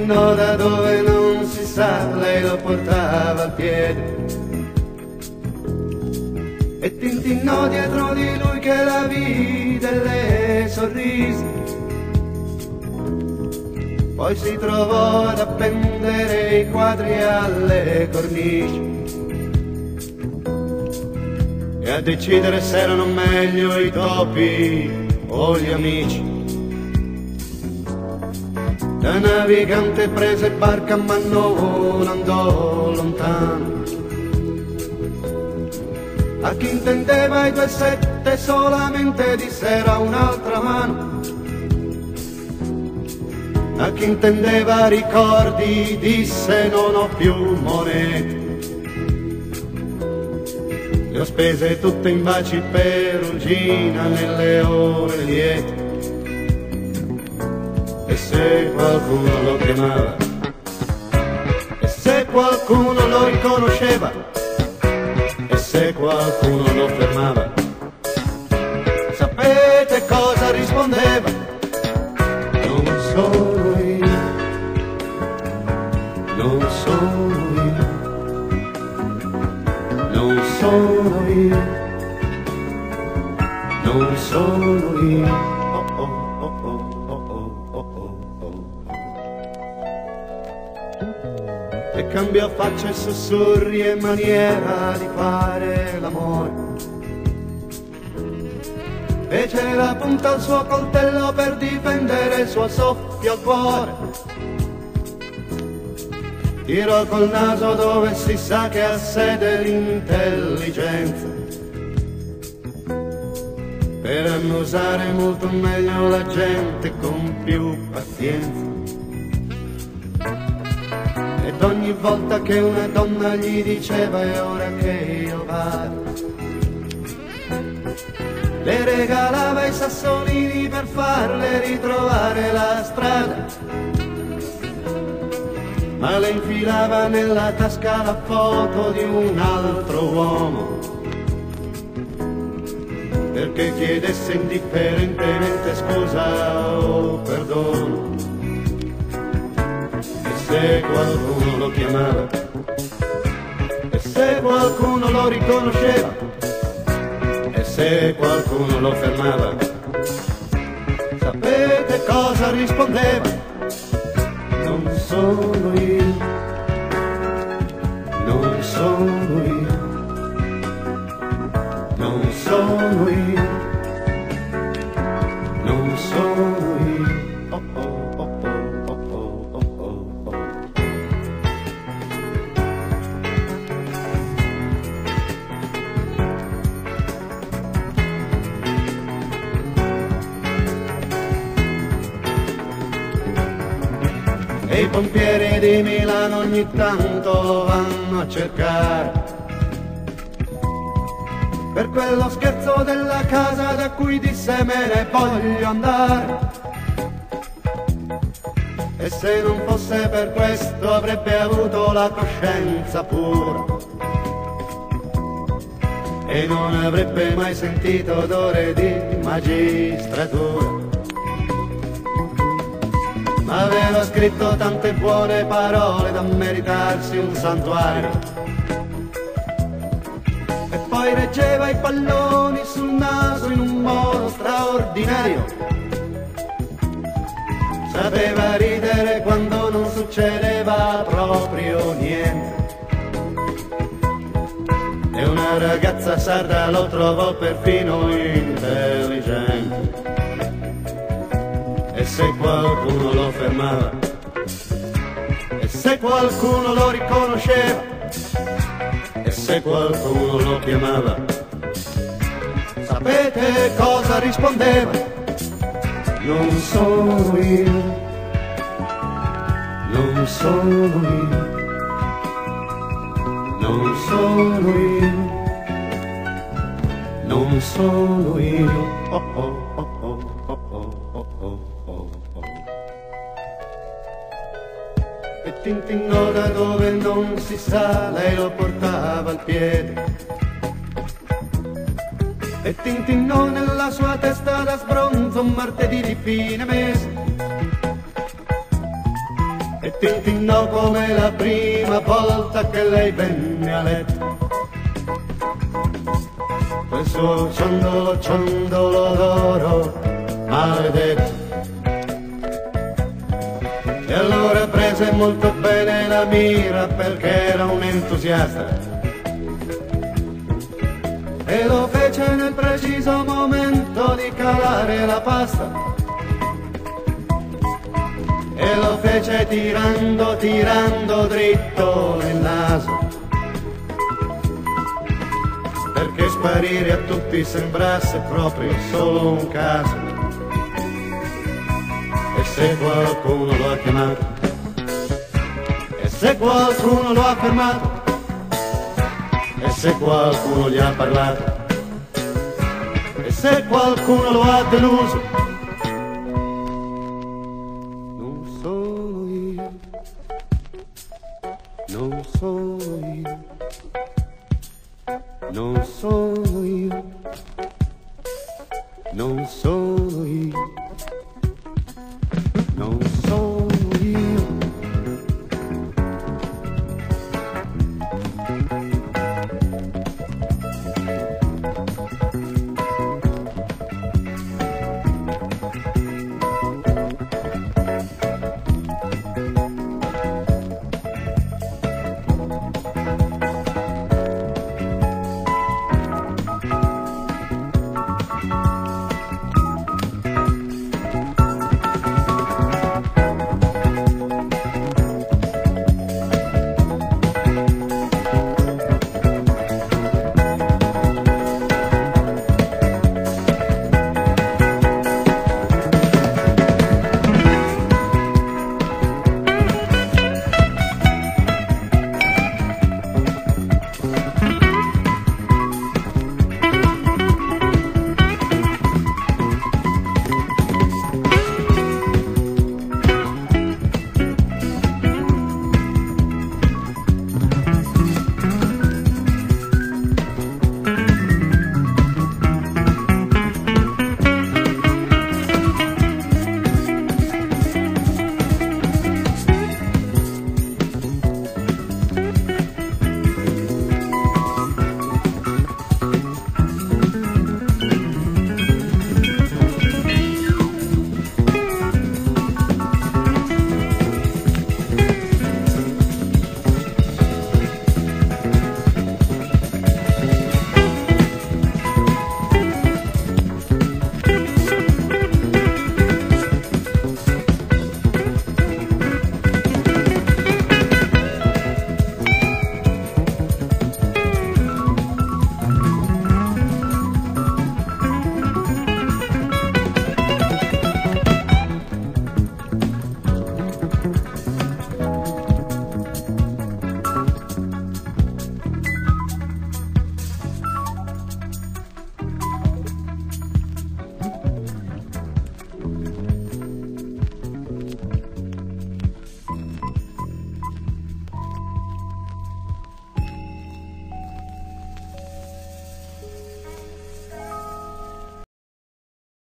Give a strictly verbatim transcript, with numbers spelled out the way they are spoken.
Tintinnò da dove non si sa, lei lo portava al piede. E tintinnò dietro di lui che la vide e le sorrise. Poi si trovò ad appendere i quadri alle cornici e a decidere se erano meglio i topi o gli amici. Da navigante prese barca ma non andò lontano. A chi intendeva i due sette solamente dissera un'altra mano. A chi intendeva ricordi disse non ho più monete. Le ho spese tutte in baci perugina nelle ore liete. E se qualcuno lo chiamava, e se qualcuno lo riconosceva, e se qualcuno lo fermava, sapete cosa rispondeva? Non sono io, non sono io, non sono io, non sono io. E cambiò faccia e sussurri e maniera di fare l'amore. Fece la punta al suo coltello per difendere il suo soffio al cuore. Tirò col naso dove si sa che ha sede l'intelligenza, per annusare molto meglio la gente con più pazienza. Ed ogni volta che una donna gli diceva è ora che io vado, le regalava i sassolini per farle ritrovare la strada, ma le infilava nella tasca la foto di un altro uomo, perché chiedesse indifferentemente scusa o perdono. E se qualcuno lo chiamava, e se qualcuno lo riconosceva, e se qualcuno lo fermava, sapete cosa rispondeva? Non sono io, non sono io, non sono io, non sono io. Oh, oh, oh, oh, oh, oh, oh, oh. E i pompieri di Milano ogni tanto lo vanno a cercare per quello scherzo della casa da cui disse me ne voglio andare. E se non fosse per questo avrebbe avuto la coscienza pura e non avrebbe mai sentito odore di magistratura. Ma aveva scritto tante buone parole da meritarsi un santuario, e poi reggeva i palloni sul naso in un modo straordinario. Sapeva ridere quando non succedeva proprio niente, e una ragazza sarda lo trovò perfino intelligente. E se qualcuno lo fermava, e se qualcuno lo riconosceva, e se qualcuno lo chiamava, sapete cosa rispondeva? Non sono io, non sono io, non sono io, non sono io. Oh, oh, oh, oh, oh, oh, oh, oh, oh. E tintinnò da dove non si sa, lei lo portava al piede. E tintinnò nella sua testa da sbronzo un martedì di fine mese. E e tintinnò come la prima volta che lei venne a letto. Quel suo ciondolo, ciondolo d'oro maledetto. E allora prese molto bene la mira perché era un entusiasta e lo fece nel preciso momento di calare la pasta. E lo fece tirando, tirando dritto il naso, perché sparire a tutti sembrasse proprio solo un caso. E se qualcuno lo ha chiamato, e se qualcuno lo ha fermato, e se qualcuno gli ha parlato, e se qualcuno lo ha deluso, non sono io, non sono io, non sono io, non sono io.